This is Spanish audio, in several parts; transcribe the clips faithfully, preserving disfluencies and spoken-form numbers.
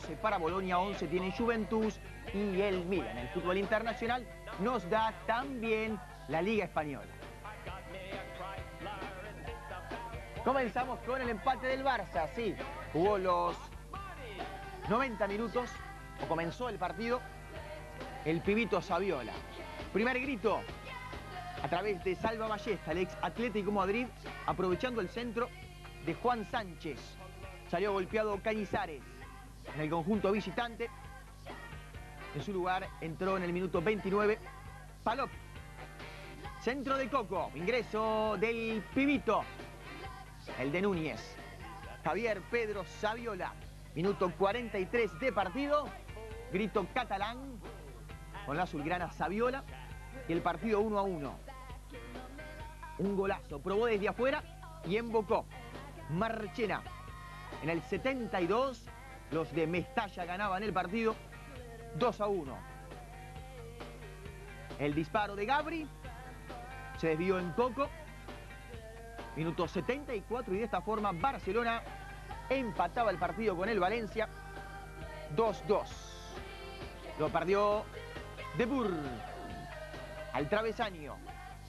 doce para Bolonia, once tiene Juventus y el Milan. El fútbol internacional nos da también la Liga Española. Comenzamos con el empate del Barça, sí, jugó los noventa minutos, o comenzó el partido, el pibito Saviola. Primer grito a través de Salva Ballesta, el ex Atlético Madrid, aprovechando el centro de Juan Sánchez. Salió golpeado Cañizares en el conjunto visitante. En su lugar entró en el minuto veintinueve Palop. Centro de Coco, ingreso del pibito, el de Núñez. Javier Pedro Saviola, minuto cuarenta y tres de partido. Grito catalán con la azulgrana Saviola y el partido uno a uno. Un golazo, probó desde afuera y embocó Marchena. En el setenta y dos, los de Mestalla ganaban el partido dos a uno. El disparo de Gabri se desvió en Coco. Minuto setenta y cuatro y de esta forma Barcelona empataba el partido con el Valencia dos dos. Lo perdió De Boer al travesaño.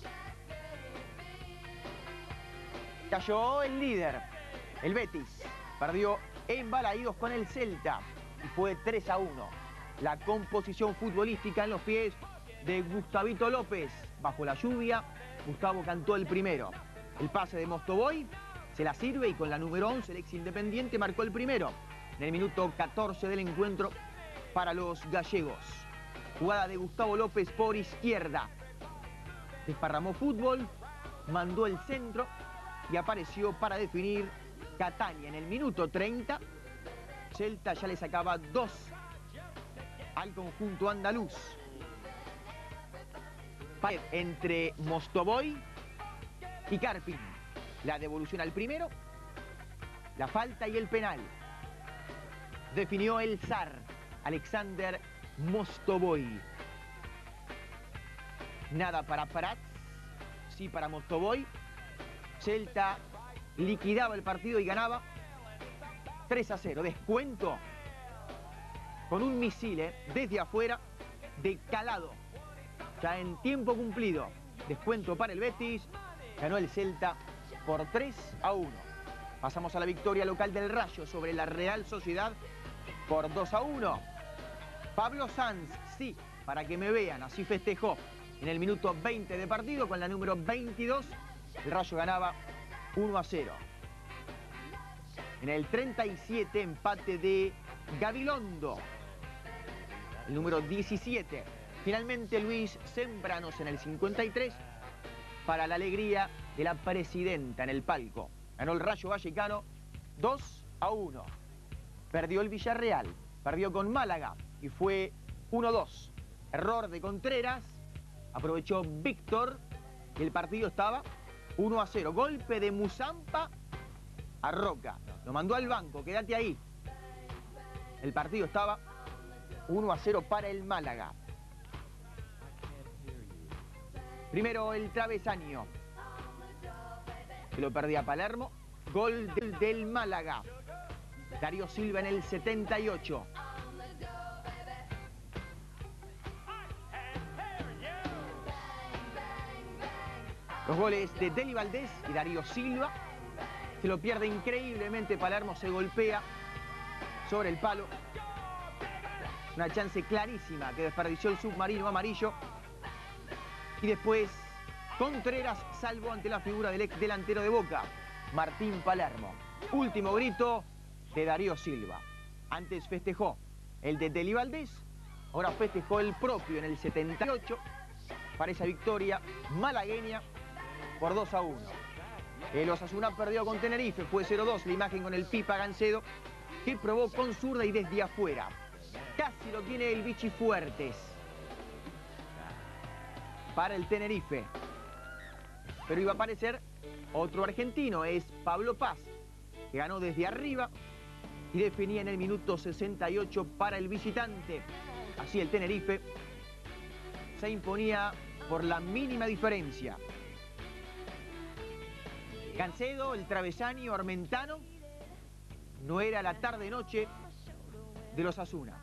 Cayó el líder, el Betis. Perdió en Balaídos con el Celta y fue tres a uno. La composición futbolística en los pies de Gustavito López. Bajo la lluvia, Gustavo cantó el primero. El pase de Mostovoy se la sirve y con la número once, el ex Independiente, marcó el primero. En el minuto catorce del encuentro para los gallegos. Jugada de Gustavo López por izquierda. Desparramó fútbol, mandó el centro y apareció para definir Catania. En el minuto treinta, Celta ya le sacaba dos al conjunto andaluz. Entre Mostovoy y Carpin. La devolución al primero, la falta y el penal. Definió el zar, Alexander Mostovoy. Nada para Prats, sí para Mostovoy. Celta liquidaba el partido y ganaba tres a cero. Descuento con un misil eh, desde afuera de Calado. Ya en tiempo cumplido. Descuento para el Betis. Ganó el Celta por tres a uno. Pasamos a la victoria local del Rayo sobre la Real Sociedad por dos a uno. Pablo Sanz, sí, para que me vean, así festejó en el minuto veinte de partido con la número veintidós. El Rayo ganaba uno a cero. En el treinta y siete, empate de Gabilondo. El número diecisiete. Finalmente Luis Sembranos en el cincuenta y tres para la alegría de la presidenta en el palco. Ganó el Rayo Vallecano dos a uno. Perdió el Villarreal, perdió con Málaga y fue uno dos. Error de Contreras, aprovechó Víctor y el partido estaba uno a cero. Golpe de Musampa a Roca. Lo mandó al banco, quédate ahí. El partido estaba uno a cero para el Málaga. Primero el travesaño, que lo perdía Palermo. Gol del, del Málaga. Darío Silva en el setenta y ocho. Los goles de Deli Valdés y Darío Silva. Se lo pierde increíblemente Palermo, se golpea sobre el palo. Una chance clarísima que desperdició el submarino amarillo. Y después Contreras salvó ante la figura del ex delantero de Boca, Martín Palermo. Último grito de Darío Silva. Antes festejó el de Deli Valdés, ahora festejó el propio en el setenta y ocho para esa victoria malagueña por dos a uno. El Osasuna perdió con Tenerife, fue cero dos, la imagen con el Pipa Gancedo, que probó con zurda y desde afuera. Casi lo tiene el Vichy Fuertes para el Tenerife. Pero iba a aparecer otro argentino, es Pablo Paz, que ganó desde arriba y definía en el minuto sesenta y ocho para el visitante. Así el Tenerife se imponía por la mínima diferencia. Gancedo, el travesaño armentano, no era la tarde-noche del Osasuna.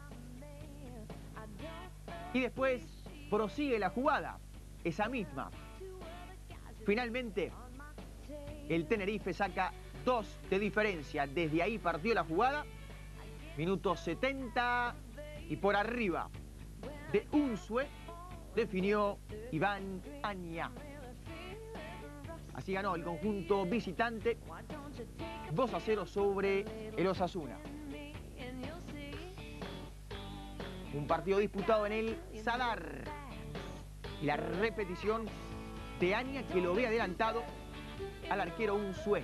Y después prosigue la jugada, esa misma. Finalmente, el Tenerife saca dos de diferencia. Desde ahí partió la jugada. Minuto setenta y por arriba de Unzué definió Iván Aña. Así ganó el conjunto visitante dos a cero sobre el Osasuna. Un partido disputado en el Sadar. Y la repetición de Aña, que lo ve adelantado al arquero Unzué.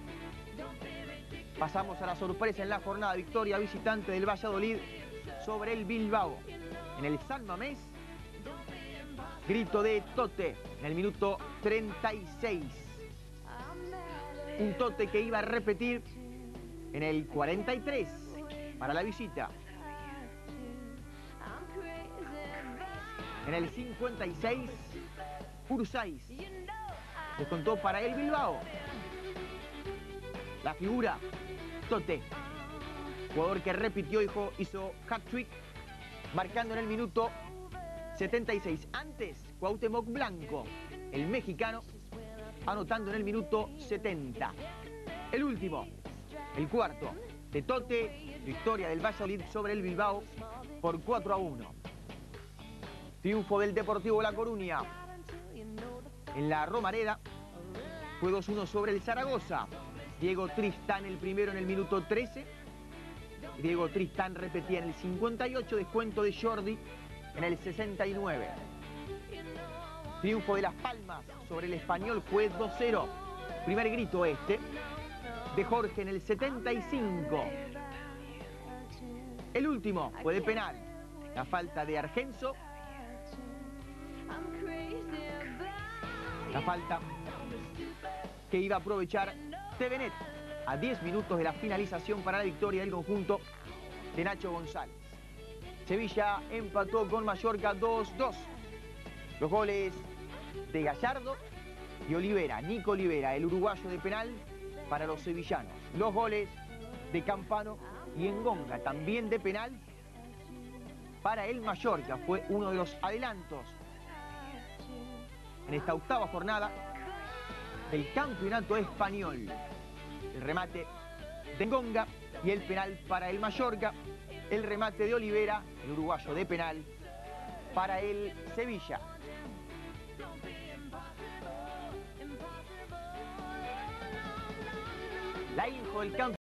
Pasamos a la sorpresa en la jornada. Victoria visitante del Valladolid sobre el Bilbao. En el San Mamés, grito de Tote en el minuto treinta y seis. Un Tote que iba a repetir en el cuarenta y tres para la visita. En el cincuenta y seis, Ursáiz descontó para el Bilbao. La figura, Tote, jugador que repitió, hizo, hizo hat-trick, marcando en el minuto setenta y seis. Antes, Cuauhtémoc Blanco, el mexicano, anotando en el minuto setenta. El último, el cuarto, de Tote, victoria del Valladolid sobre el Bilbao por cuatro a uno. Triunfo del Deportivo La Coruña en la Romareda, fue dos uno sobre el Zaragoza. Diego Tristán el primero en el minuto trece. Diego Tristán repetía en el cincuenta y ocho, descuento de Jordi en el sesenta y nueve. Triunfo de Las Palmas sobre el Español, fue dos cero. Primer grito este de Jorge en el setenta y cinco. El último fue de penal. La falta de Argenzo. La falta que iba a aprovechar Tevenet a diez minutos de la finalización para la victoria del conjunto de Nacho González. Sevilla empató con Mallorca dos dos. Los goles de Gallardo y Olivera, Nico Olivera, el uruguayo, de penal para los sevillanos. Los goles de Campano y Engonga, también de penal para el Mallorca. Fue uno de los adelantos en esta octava jornada del campeonato español. El remate de Engonga y el penal para el Mallorca. El remate de Olivera, el uruguayo, de penal para el Sevilla. La info del campeonato.